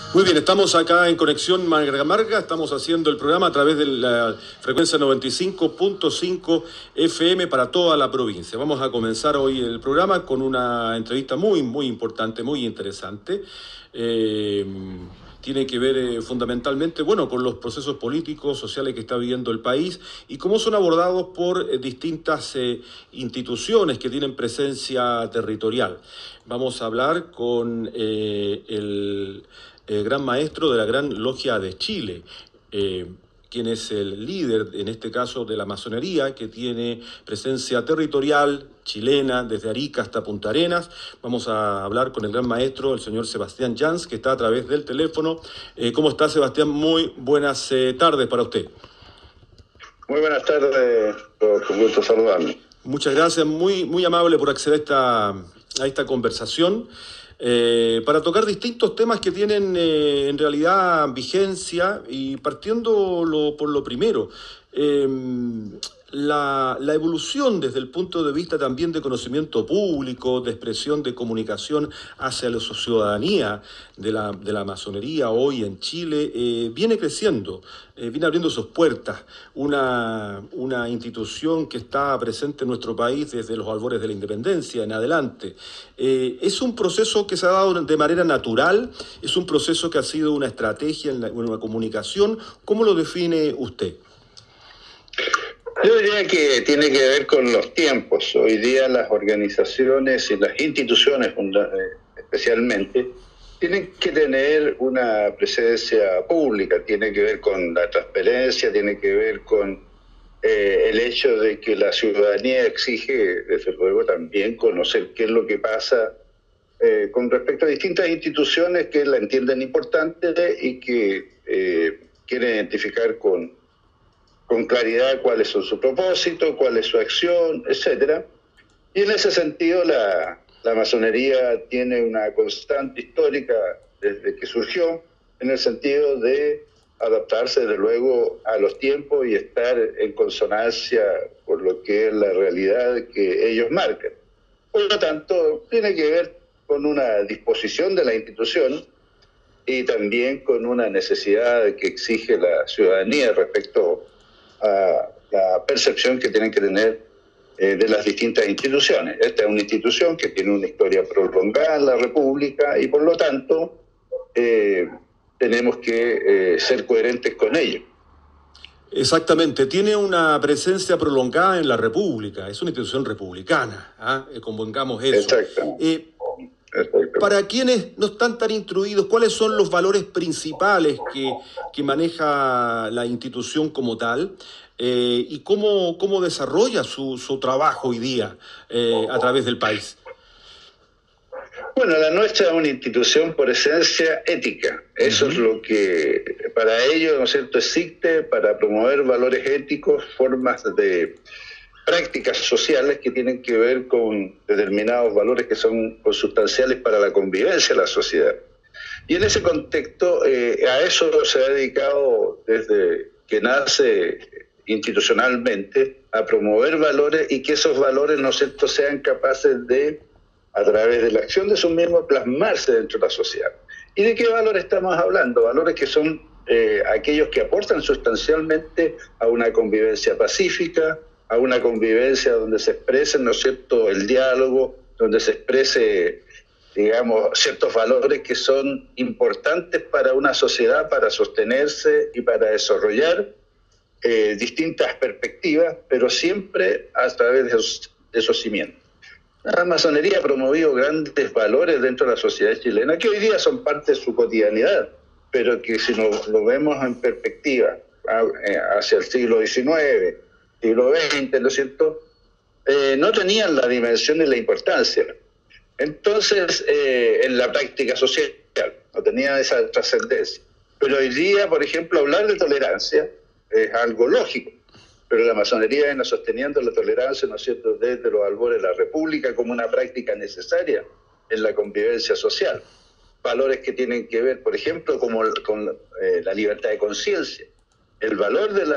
Muy bien, estamos acá en Conexión Marga Marga, estamos haciendo el programa a través de la frecuencia 95.5 FM para toda la provincia. Vamos a comenzar hoy el programa con una entrevista muy importante, muy interesante. Tiene que ver fundamentalmente, con los procesos políticos, sociales que está viviendo el país y cómo son abordados por distintas instituciones que tienen presencia territorial. Vamos a hablar con el gran maestro de la Gran Logia de Chile, quien es el líder, en este caso, de la masonería, que tiene presencia territorial chilena, desde Arica hasta Punta Arenas. Vamos a hablar con el gran maestro, el señor Sebastián Jans, que está a través del teléfono. ¿Cómo está, Sebastián? Muy buenas tardes para usted. Muy buenas tardes, con gusto saludarle. Muchas gracias, muy amable por acceder a esta conversación. Para tocar distintos temas que tienen en realidad vigencia y partiendo por lo primero, la evolución desde el punto de vista también de conocimiento público, de expresión de comunicación hacia la ciudadanía de la masonería hoy en Chile, viene creciendo, viene abriendo sus puertas. Una institución que está presente en nuestro país desde los albores de la independencia en adelante. Es un proceso que se ha dado de manera natural, es un proceso que ha sido una estrategia en la comunicación. ¿Cómo lo define usted? Yo diría que tiene que ver con los tiempos. Hoy día las organizaciones y las instituciones especialmente tienen que tener una presencia pública, tiene que ver con la transparencia, tiene que ver con el hecho de que la ciudadanía exige, desde luego, también conocer qué es lo que pasa con respecto a distintas instituciones que la entienden importante y que quieren identificar con claridad cuáles son sus propósitos, cuál es su acción, etcétera. Y en ese sentido la masonería tiene una constante histórica desde que surgió, en el sentido de adaptarse desde luego a los tiempos y estar en consonancia con lo que es la realidad que ellos marcan. Por lo tanto, tiene que ver con una disposición de la institución y también con una necesidad que exige la ciudadanía respecto a la percepción que tienen que tener de las distintas instituciones. Esta es una institución que tiene una historia prolongada en la República y por lo tanto tenemos que ser coherentes con ello. Exactamente, tiene una presencia prolongada en la República, es una institución republicana, convengamos eso. Exactamente. Para quienes no están tan instruidos, ¿cuáles son los valores principales que maneja la institución como tal? ¿Y cómo desarrolla su trabajo hoy día a través del país? Bueno, la nuestra es una institución por esencia ética. Eso es lo que para ellos, ¿no es cierto?, existe para promover valores éticos, formas de prácticas sociales que tienen que ver con determinados valores que son consustanciales para la convivencia de la sociedad. Y en ese contexto, a eso se ha dedicado desde que nace institucionalmente, a promover valores y que esos valores, ¿no es cierto?, sean capaces de, a través de la acción de sus mismos, plasmarse dentro de la sociedad. ¿Y de qué valores estamos hablando? Valores que son aquellos que aportan sustancialmente a una convivencia pacífica, a una convivencia donde se exprese, ¿no es cierto?, el diálogo, donde se exprese, digamos, ciertos valores que son importantes para una sociedad, para sostenerse y para desarrollar distintas perspectivas, pero siempre a través de esos cimientos. La masonería ha promovido grandes valores dentro de la sociedad chilena, que hoy día son parte de su cotidianidad, pero que si lo vemos en perspectiva hacia el siglo XIX, siglo XX, ¿no es cierto?, no tenían la dimensión y la importancia. Entonces, en la práctica social, no tenían esa trascendencia. Pero hoy día, por ejemplo, hablar de tolerancia es algo lógico, pero la masonería viene sosteniendo la tolerancia, ¿no es cierto?, desde los albores de la República como una práctica necesaria en la convivencia social. Valores que tienen que ver, por ejemplo, con la libertad de conciencia. El valor de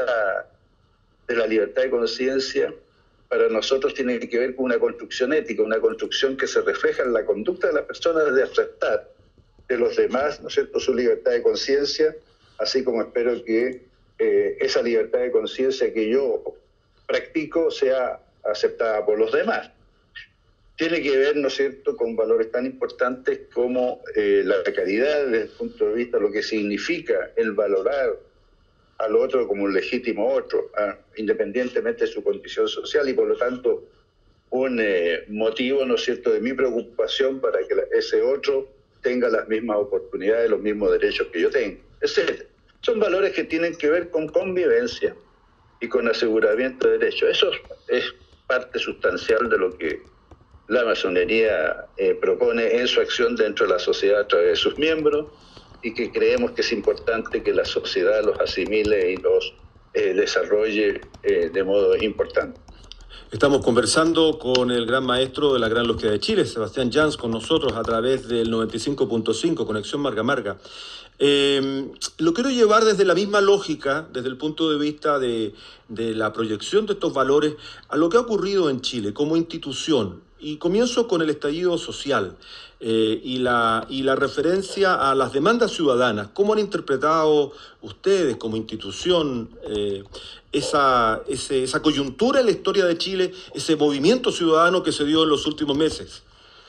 la libertad de conciencia para nosotros tiene que ver con una construcción ética, una construcción que se refleja en la conducta de las personas de aceptar de los demás, ¿no es cierto?, su libertad de conciencia, así como espero que esa libertad de conciencia que yo practico sea aceptada por los demás. Tiene que ver, ¿no es cierto?, con valores tan importantes como la caridad desde el punto de vista de lo que significa el valorar al otro como un legítimo otro, independientemente de su condición social, y por lo tanto un motivo, ¿no es cierto?, de mi preocupación para que ese otro tenga las mismas oportunidades, los mismos derechos que yo tengo, etc. Son valores que tienen que ver con convivencia y con aseguramiento de derechos. Eso es parte sustancial de lo que la masonería propone en su acción dentro de la sociedad a través de sus miembros, y que creemos que es importante que la sociedad los asimile y los desarrolle de modo importante. Estamos conversando con el gran maestro de la Gran Logia de Chile, Sebastián Jans, con nosotros a través del 95.5, Conexión Marga Marga. Lo quiero llevar desde la misma lógica, desde el punto de vista de la proyección de estos valores, a lo que ha ocurrido en Chile como institución. Y comienzo con el estallido social y la referencia a las demandas ciudadanas. ¿Cómo han interpretado ustedes como institución esa coyuntura en la historia de Chile, ese movimiento ciudadano que se dio en los últimos meses?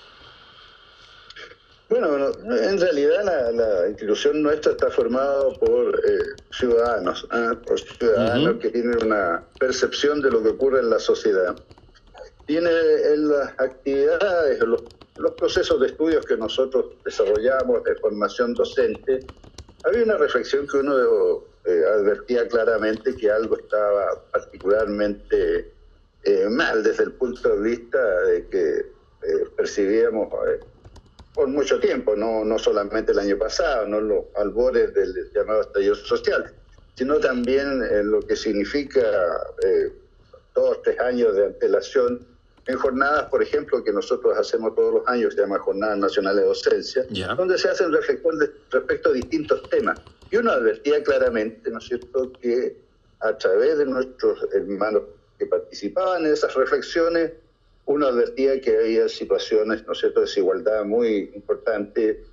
Bueno, en realidad la institución nuestra está formada por ciudadanos, que tienen una percepción de lo que ocurre en la sociedad. Tiene en las actividades, los procesos de estudios que nosotros desarrollamos de formación docente, había una reflexión que uno advertía claramente que algo estaba particularmente mal desde el punto de vista de que percibíamos por mucho tiempo, no solamente el año pasado, no los albores del llamado estallido social, sino también lo que significa 2 3 años de antelación en jornadas, por ejemplo, que nosotros hacemos todos los años, se llama Jornadas Nacionales de Docencia, donde se hacen reflexiones respecto a distintos temas. Y uno advertía claramente, ¿no es cierto?, que a través de nuestros hermanos que participaban en esas reflexiones, uno advertía que había situaciones, ¿no es cierto?, de desigualdad muy importante,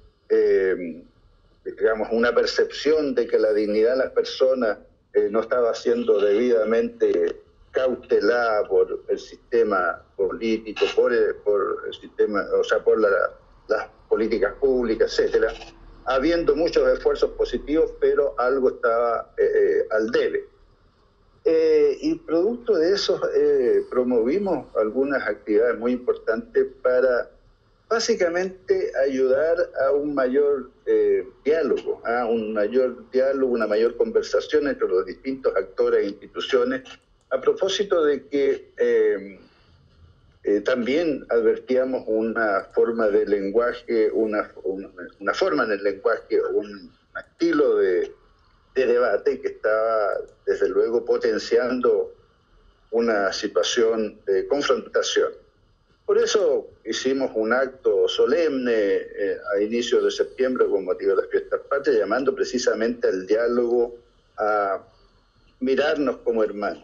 digamos, una percepción de que la dignidad de las personas no estaba siendo debidamente cautelada por el sistema político, por el sistema, o sea, por las políticas públicas, etcétera, habiendo muchos esfuerzos positivos, pero algo estaba al debe. Y producto de eso promovimos algunas actividades muy importantes para básicamente ayudar a un mayor diálogo, una mayor conversación entre los distintos actores e instituciones, a propósito de que también advertíamos una forma de lenguaje, una forma en el lenguaje, un estilo de debate que estaba desde luego potenciando una situación de confrontación. Por eso hicimos un acto solemne a inicios de septiembre con motivo de las fiestas patrias, llamando precisamente al diálogo, a mirarnos como hermanos,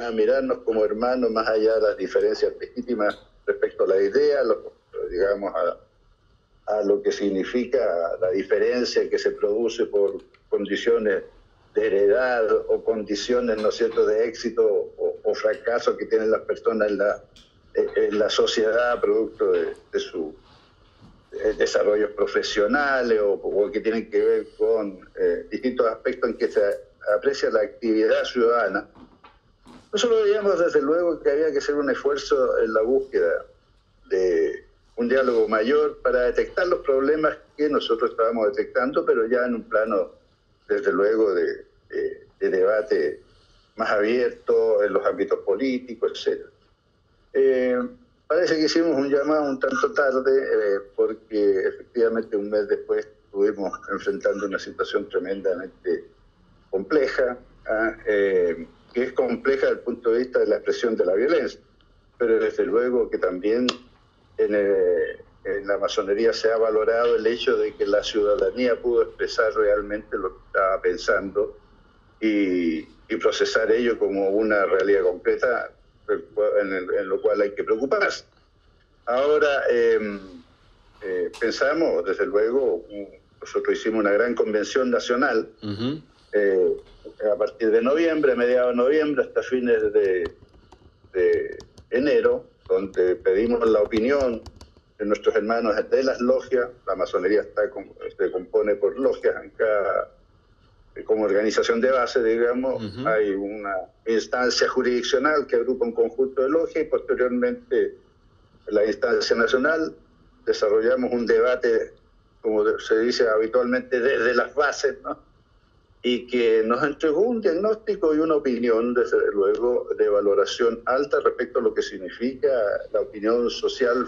más allá de las diferencias legítimas respecto a la idea, digamos, a lo que significa la diferencia que se produce por condiciones de heredad o condiciones, ¿no es cierto?, de éxito o fracaso que tienen las personas en la sociedad producto de sus desarrollos profesionales o que tienen que ver con distintos aspectos en que se aprecia la actividad ciudadana. Nosotros veíamos desde luego que había que hacer un esfuerzo en la búsqueda de un diálogo mayor para detectar los problemas que nosotros estábamos detectando, pero ya en un plano, desde luego, de debate más abierto en los ámbitos políticos, etc. Parece que hicimos un llamado un tanto tarde, porque efectivamente un mes después estuvimos enfrentando una situación tremendamente compleja, que es compleja desde el punto de vista de la expresión de la violencia, pero desde luego que también en la masonería se ha valorado el hecho de que la ciudadanía pudo expresar realmente lo que estaba pensando y procesar ello como una realidad concreta en lo cual hay que preocuparse. Ahora pensamos, desde luego, nosotros hicimos una gran convención nacional Ujú. a partir de noviembre, mediados de noviembre, hasta fines de enero, donde pedimos la opinión de nuestros hermanos de las logias. La masonería se compone por logias en cada, como organización de base, digamos. Ujú. Hay una instancia jurisdiccional que agrupa un conjunto de logias y posteriormente la instancia nacional. Desarrollamos un debate, como se dice habitualmente, desde las bases, ¿no? Y que nos entregó un diagnóstico y una opinión, desde luego, de valoración alta respecto a lo que significa la opinión social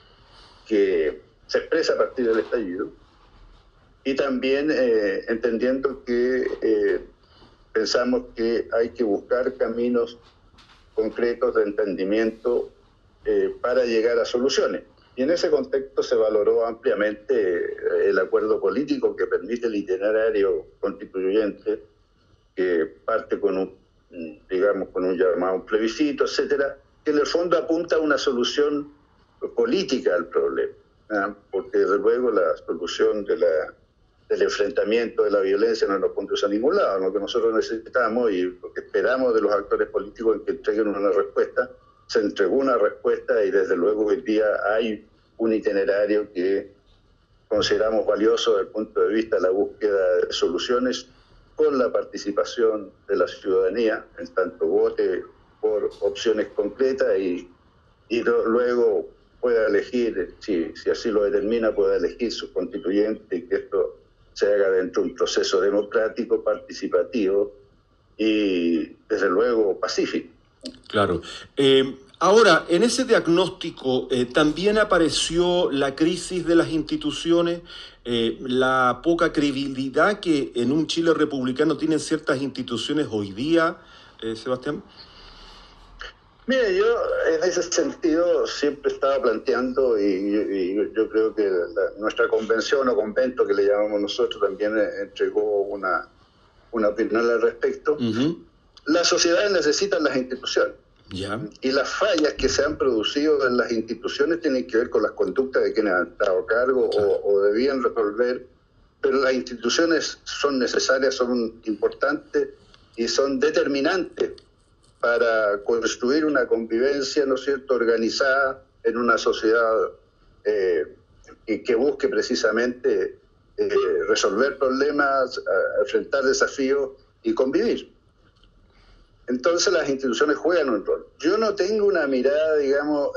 que se expresa a partir del estallido, y también entendiendo que pensamos que hay que buscar caminos concretos de entendimiento para llegar a soluciones. Y en ese contexto se valoró ampliamente el acuerdo político que permite el itinerario constituyente, que parte con un llamado a un plebiscito, etcétera, que en el fondo apunta a una solución política al problema, ¿eh? Porque desde luego la solución del enfrentamiento, de la violencia, no nos conduce a ningún lado. Lo que nosotros necesitamos y lo que esperamos de los actores políticos es que entreguen una respuesta. Se entregó una respuesta y desde luego hoy día hay un itinerario que consideramos valioso desde el punto de vista de la búsqueda de soluciones, con la participación de la ciudadanía, en tanto vote por opciones concretas y luego pueda elegir, si así lo determina, pueda elegir sus constituyentes, y que esto se haga dentro de un proceso democrático, participativo y, desde luego, pacífico. Claro. Ahora, en ese diagnóstico también apareció la crisis de las instituciones, la poca credibilidad que en un Chile republicano tienen ciertas instituciones hoy día, Sebastián. Mire, yo en ese sentido siempre estaba planteando, y yo creo que nuestra convención o convento, que le llamamos nosotros, también entregó una opinión al respecto. Uh-huh. Las sociedades necesitan las instituciones. Yeah. Y las fallas que se han producido en las instituciones tienen que ver con las conductas de quienes han estado a cargo, claro, o debían resolver, pero las instituciones son necesarias, son importantes y son determinantes para construir una convivencia, ¿no es cierto?, organizada en una sociedad que busque precisamente resolver problemas, enfrentar desafíos y convivir. Entonces las instituciones juegan un rol. Yo no tengo una mirada, digamos,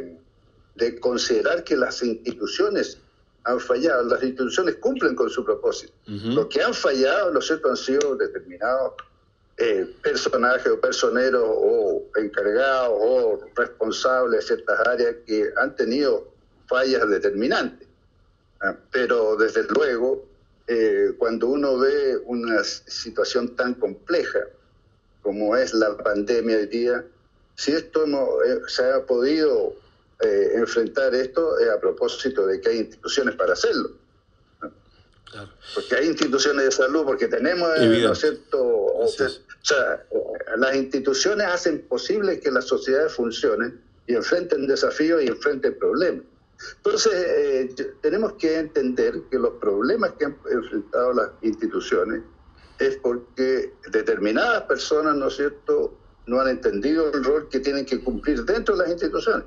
de considerar que las instituciones han fallado. Las instituciones cumplen con su propósito. Uh-huh. Los que han fallado, ¿no es cierto?, han sido determinados personajes o personeros o encargados o responsables de ciertas áreas que han tenido fallas determinantes. Pero desde luego, cuando uno ve una situación tan compleja como es la pandemia hoy día, si esto se ha podido enfrentar esto, es a propósito de que hay instituciones para hacerlo. Claro. Porque hay instituciones de salud, porque tenemos, ¿no es cierto? O sea, las instituciones hacen posible que las sociedades funcionen y enfrenten desafíos y enfrenten problemas. Entonces, tenemos que entender que los problemas que han enfrentado las instituciones es porque determinadas personas, ¿no es cierto?, no han entendido el rol que tienen que cumplir dentro de las instituciones.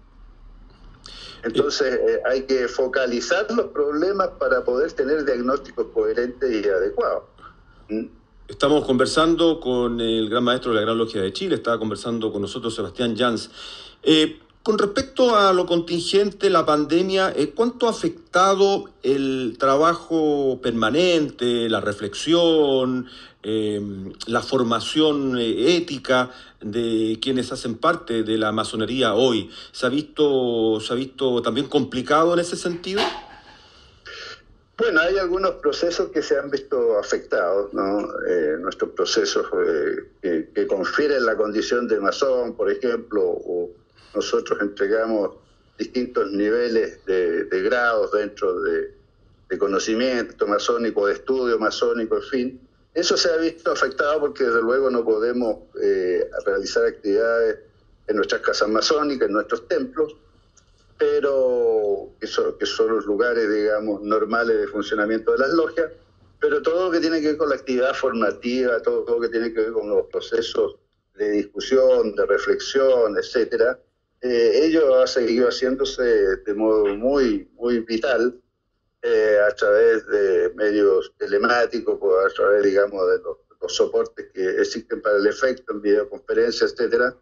Entonces hay que focalizar los problemas para poder tener diagnósticos coherentes y adecuados. Estamos conversando con el gran maestro de la Gran Logia de Chile, estaba conversando con nosotros Sebastián Jans. Con respecto a lo contingente, la pandemia, ¿cuánto ha afectado el trabajo permanente, la reflexión, la formación ética de quienes hacen parte de la masonería hoy? ¿Se ha visto también complicado en ese sentido? Bueno, hay algunos procesos que se han visto afectados, ¿no? Nuestros procesos que confieren la condición de masón, por ejemplo, o nosotros entregamos distintos niveles de grados dentro de conocimiento masónico, de estudio masónico, en fin. Eso se ha visto afectado porque desde luego no podemos realizar actividades en nuestras casas masónicas, en nuestros templos, pero que son los lugares, digamos, normales de funcionamiento de las logias, pero todo lo que tiene que ver con la actividad formativa, todo lo que tiene que ver con los procesos de discusión, de reflexión, etcétera, ello ha seguido haciéndose de modo muy, muy vital, a través de medios telemáticos, a través, digamos, de los soportes que existen para el efecto, en videoconferencias, etcétera.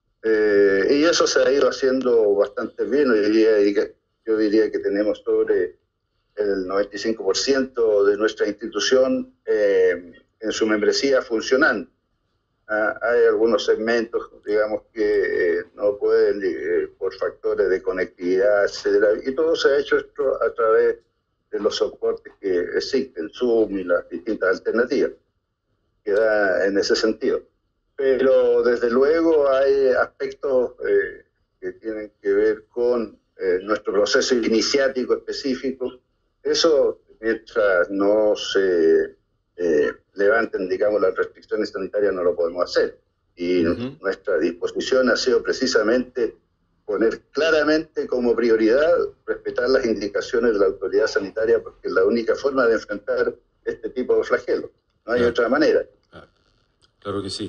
Y eso se ha ido haciendo bastante bien. Yo diría que tenemos sobre el 95% de nuestra institución en su membresía funcionando. Hay algunos segmentos, digamos, que no pueden, por factores de conectividad, etcétera, y todo se ha hecho esto a través de los soportes que existen, Zoom y las distintas alternativas que da en ese sentido. Pero desde luego hay aspectos que tienen que ver con nuestro proceso iniciático específico. Eso, mientras no se levanten, digamos, las restricciones sanitarias, no lo podemos hacer. Y nuestra disposición ha sido precisamente poner claramente como prioridad respetar las indicaciones de la autoridad sanitaria, porque es la única forma de enfrentar este tipo de flagelos. No hay otra manera. Claro que sí.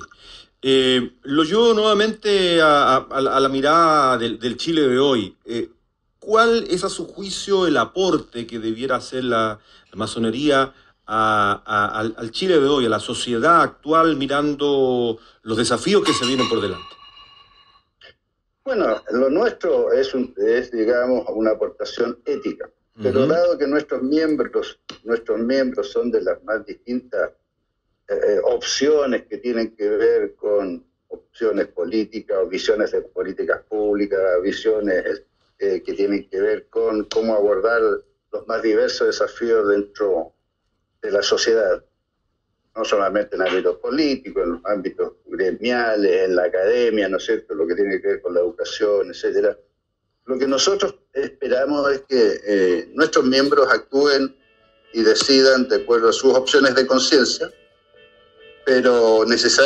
Lo llevo nuevamente a la mirada del Chile de hoy. ¿Cuál es a su juicio el aporte que debiera hacer la masonería al Chile de hoy, a la sociedad actual, mirando los desafíos que se vienen por delante? Bueno, lo nuestro es digamos, una aportación ética, pero dado que nuestros miembros son de las más distintas opciones que tienen que ver con opciones políticas o visiones de políticas públicas, visiones que tienen que ver con cómo abordar los más diversos desafíos dentro de la sociedad, no solamente en ámbitos políticos, en los ámbitos gremiales, en la academia, ¿no es cierto?, lo que tiene que ver con la educación, etcétera. Lo que nosotros esperamos es que nuestros miembros actúen y decidan de acuerdo a sus opciones de conciencia, pero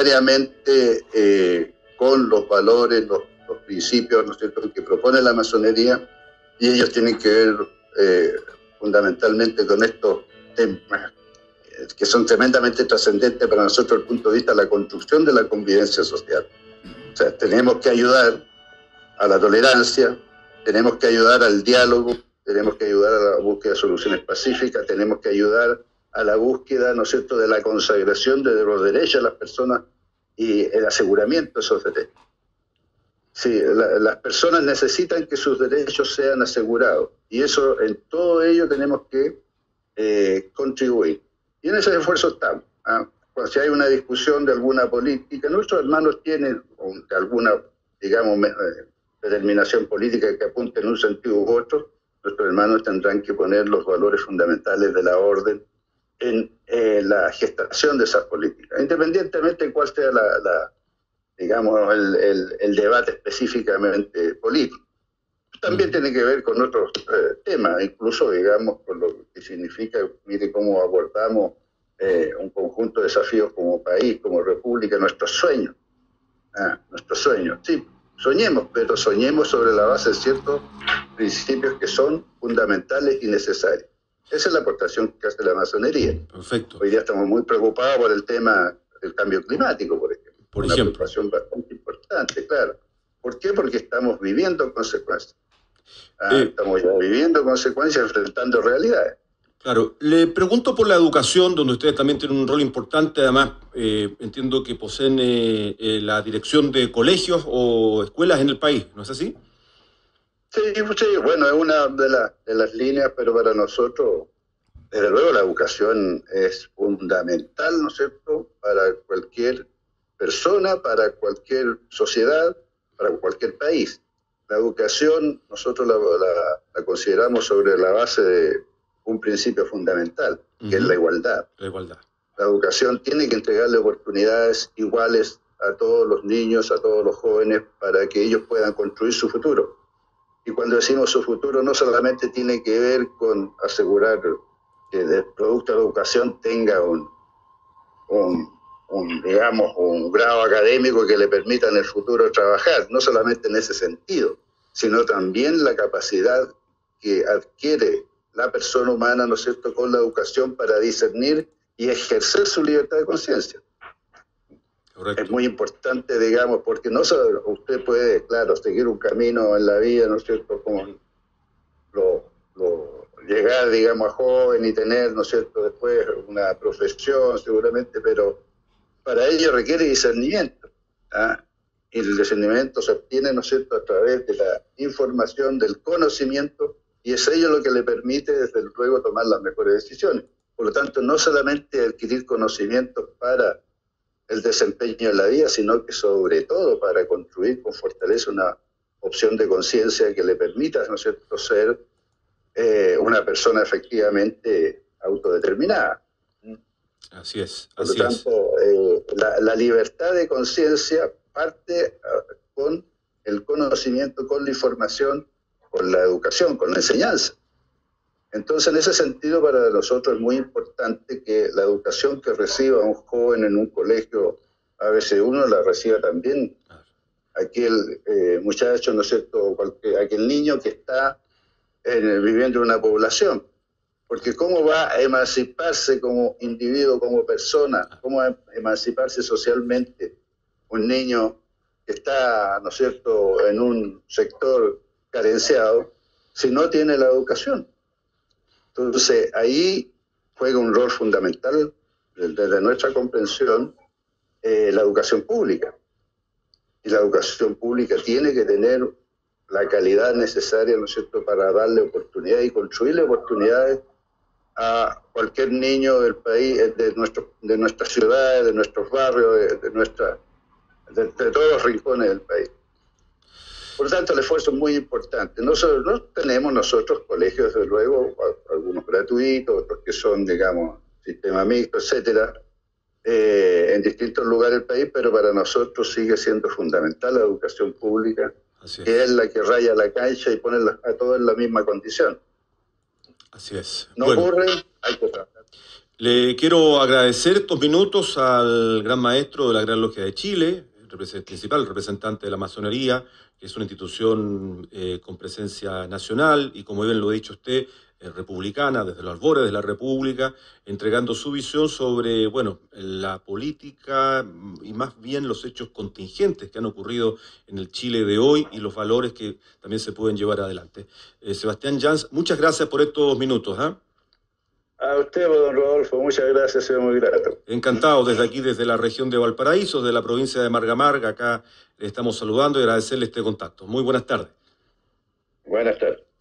necesariamente con los valores, los principios, ¿no es cierto?, que propone la masonería, y ellos tienen que ver fundamentalmente con estos temas que son tremendamente trascendentes para nosotros desde el punto de vista de la construcción de la convivencia social. O sea, tenemos que ayudar a la tolerancia, tenemos que ayudar al diálogo, tenemos que ayudar a la búsqueda de soluciones pacíficas, tenemos que ayudar a la búsqueda, ¿no es cierto?, de la consagración de los derechos de las personas y el aseguramiento de esos derechos. Sí, las personas necesitan que sus derechos sean asegurados, y eso, en todo ello tenemos que contribuir. Y en ese esfuerzo estamos. Cuando si hay una discusión de alguna política, nuestros hermanos tienen alguna, digamos, determinación política que apunte en un sentido u otro, nuestros hermanos tendrán que poner los valores fundamentales de la orden en la gestación de esas políticas, independientemente de cuál sea digamos, el debate específicamente político. También tiene que ver con otros temas, incluso, digamos, con lo que significa, mire cómo abordamos un conjunto de desafíos como país, como república, nuestros sueños. Nuestros sueños, sí, soñemos, pero soñemos sobre la base de ciertos principios que son fundamentales y necesarios. Esa es la aportación que hace la masonería. Perfecto. Hoy día estamos muy preocupados por el tema del cambio climático, por ejemplo. Una preocupación bastante importante, claro. ¿Por qué? Porque estamos viviendo consecuencias. Estamos ya viviendo consecuencias, enfrentando realidades. Claro, le pregunto por la educación, donde ustedes también tienen un rol importante. Además, entiendo que poseen la dirección de colegios o escuelas en el país, ¿no es así? Sí, bueno, es una de las líneas, pero para nosotros, desde luego, la educación es fundamental, ¿no es cierto?, para cualquier persona, para cualquier sociedad, para cualquier país. La educación nosotros la consideramos sobre la base de un principio fundamental, que es la igualdad. La igualdad. La educación tiene que entregarle oportunidades iguales a todos los niños, a todos los jóvenes, para que ellos puedan construir su futuro. Y cuando decimos su futuro, no solamente tiene que ver con asegurar que el producto de la educación tenga digamos, un grado académico que le permita en el futuro trabajar, no solamente en ese sentido, sino también la capacidad que adquiere la persona humana, ¿no es cierto?, con la educación para discernir y ejercer su libertad de conciencia. Es muy importante, digamos, porque no solo usted puede, claro, seguir un camino en la vida, ¿no es cierto?, como llegar, digamos, a joven y tener, ¿no es cierto?, después una profesión seguramente, pero para ello requiere discernimiento. ¿Ah? Y el discernimiento se obtiene, ¿no es cierto?, a través de la información, del conocimiento, y es ello lo que le permite, desde luego, tomar las mejores decisiones. Por lo tanto, no solamente adquirir conocimientos para el desempeño en la vida, sino que sobre todo para construir con fortaleza una opción de conciencia que le permita, ¿no es cierto?, ser una persona efectivamente autodeterminada. Así es. Por lo tanto, la libertad de conciencia parte con el conocimiento, con la información, con la educación, con la enseñanza. Entonces, en ese sentido, para nosotros es muy importante que la educación que reciba un joven en un colegio ABC1 la reciba también aquel muchacho, ¿no es cierto?, aquel niño que está viviendo en una población. Porque ¿cómo va a emanciparse como individuo, como persona? ¿Cómo va a emanciparse socialmente un niño que está, ¿no es cierto?, en un sector carenciado si no tiene la educación? Entonces, ahí juega un rol fundamental, desde nuestra comprensión, la educación pública. Y la educación pública tiene que tener la calidad necesaria, ¿no es cierto?, para darle oportunidades y construirle oportunidades a cualquier niño del país, de nuestras ciudades, de nuestros barrios, de todos los rincones del país. Por lo tanto, el esfuerzo es muy importante. No tenemos nosotros colegios, desde luego, algunos gratuitos, otros que son, digamos, sistema mixto, etcétera, en distintos lugares del país, pero para nosotros sigue siendo fundamental la educación pública, que es la que raya la cancha y pone a todos en la misma condición. Así es. No ocurre, hay que trabajar. Le quiero agradecer estos minutos al gran maestro de la Gran Logia de Chile, el principal representante de la masonería, que es una institución con presencia nacional y, como bien lo ha dicho usted, republicana, desde los albores de la República, entregando su visión sobre, bueno, la política y más bien los hechos contingentes que han ocurrido en el Chile de hoy y los valores que también se pueden llevar adelante. Sebastián Jans, muchas gracias por estos minutos. A usted, don Rodolfo, muchas gracias, soy muy grato. Encantado, desde aquí, desde la región de Valparaíso, de la provincia de Marga Marga, acá le estamos saludando y agradecerle este contacto. Muy buenas tardes. Buenas tardes.